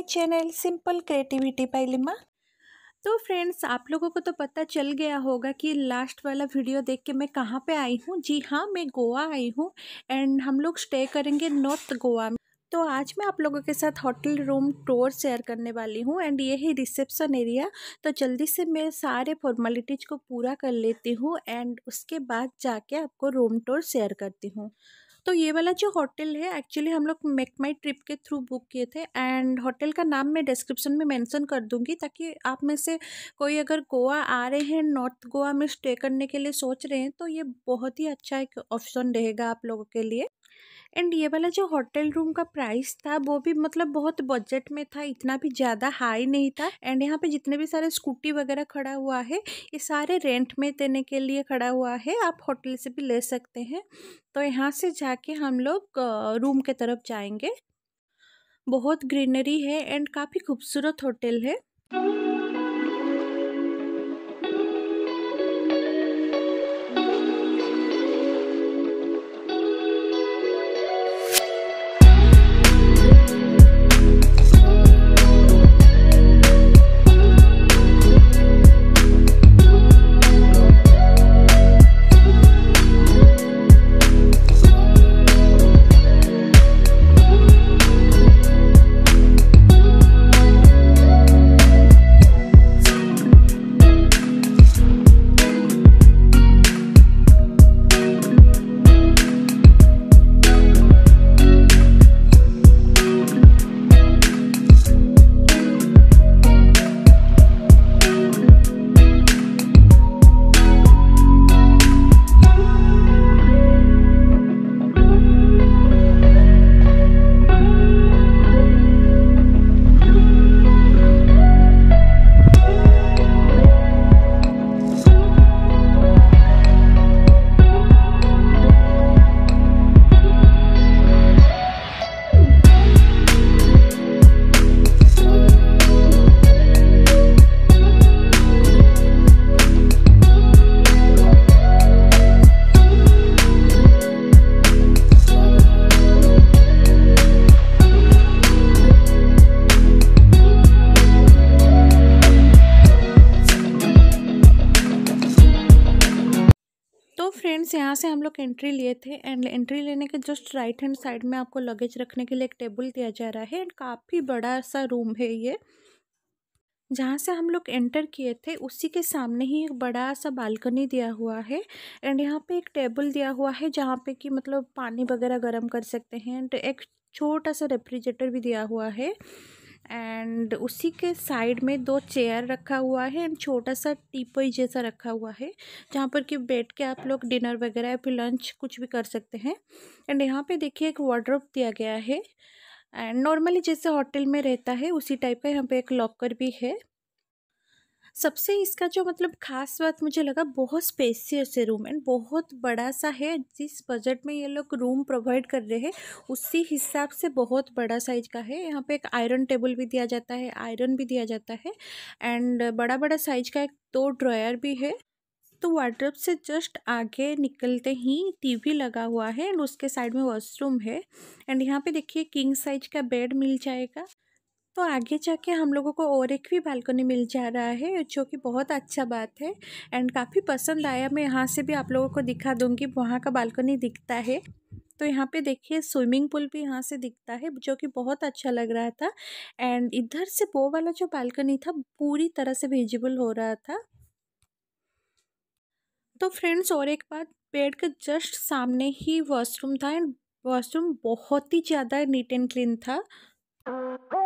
My channel simple creativity by Lima. तो friends, आप लोगों को तो पता चल गया होगा कि लास्ट वाला वीडियो देख के मैं कहाँ पे आई हूँ। जी हाँ, मैं गोवा आई हूँ एंड हम लोग स्टे करेंगे नॉर्थ गोवा में। तो आज मैं आप लोगों के साथ होटल रूम टूर शेयर करने वाली हूँ एंड ये है रिसेप्शन एरिया। तो जल्दी से मैं सारे फॉर्मेलिटीज़ को पूरा कर लेती हूँ एंड उसके बाद जाके आपको रूम टूर शेयर करती हूँ। तो ये वाला जो होटल है एक्चुअली हम लोग मेक माई ट्रिप के थ्रू बुक किए थे एंड होटल का नाम मैं डिस्क्रिप्शन में मेंशन कर दूंगी, ताकि आप में से कोई अगर गोवा आ रहे हैं, नॉर्थ गोवा में स्टे करने के लिए सोच रहे हैं, तो ये बहुत ही अच्छा एक ऑप्शन रहेगा आप लोगों के लिए। एंड ये वाला जो होटल रूम का प्राइस था वो भी मतलब बहुत बजट में था, इतना भी ज़्यादा हाई नहीं था। एंड यहाँ पे जितने भी सारे स्कूटी वगैरह खड़ा हुआ है ये सारे रेंट में देने के लिए खड़ा हुआ है, आप होटल से भी ले सकते हैं। तो यहाँ से जाके हम लोग रूम के तरफ जाएंगे। बहुत ग्रीनरी है एंड काफ़ी खूबसूरत होटल है। तो फ्रेंड्स, यहाँ से हम लोग एंट्री लिए थे एंड एंट्री लेने के जस्ट राइट हैंड साइड में आपको लगेज रखने के लिए एक टेबल दिया जा रहा है एंड काफ़ी बड़ा सा रूम है ये। जहाँ से हम लोग एंटर किए थे उसी के सामने ही एक बड़ा सा बालकनी दिया हुआ है एंड यहाँ पे एक टेबल दिया हुआ है जहाँ पे कि मतलब पानी वगैरह गर्म कर सकते हैं एंड एक छोटा सा रेफ्रिजरेटर भी दिया हुआ है। एंड उसी के साइड में दो चेयर रखा हुआ है एंड छोटा सा टीपॉय जैसा रखा हुआ है जहाँ पर कि बैठ के आप लोग डिनर वगैरह या फिर लंच कुछ भी कर सकते हैं। एंड यहाँ पे देखिए एक वार्डरोब दिया गया है एंड नॉर्मली जैसे होटल में रहता है उसी टाइप का यहाँ पे एक लॉकर भी है। सबसे इसका जो मतलब खास बात मुझे लगा, बहुत स्पेसियस है रूम एंड बहुत बड़ा सा है। जिस बजट में ये लोग रूम प्रोवाइड कर रहे हैं उसी हिसाब से बहुत बड़ा साइज का है। यहाँ पे एक आयरन टेबल भी दिया जाता है, आयरन भी दिया जाता है एंड बड़ा बड़ा साइज का एक दो ड्रॉयर भी है। तो वार्डरोब से जस्ट आगे निकलते ही टीवी लगा हुआ है एंड उसके साइड में वॉशरूम है एंड यहाँ पे देखिए किंग साइज का बेड मिल जाएगा। तो आगे जाके हम लोगों को और एक भी बालकनी मिल जा रहा है जो कि बहुत अच्छा बात है एंड काफ़ी पसंद आया। मैं यहाँ से भी आप लोगों को दिखा दूँगी, वहाँ का बालकनी दिखता है। तो यहाँ पे देखिए स्विमिंग पूल भी यहाँ से दिखता है जो कि बहुत अच्छा लग रहा था एंड इधर से वो वाला जो बालकनी था पूरी तरह से विजिबल हो रहा था। तो फ्रेंड्स, और एक बात, बेड के जस्ट सामने ही वॉशरूम था एंड वॉशरूम बहुत ही ज़्यादा नीट एंड क्लीन था।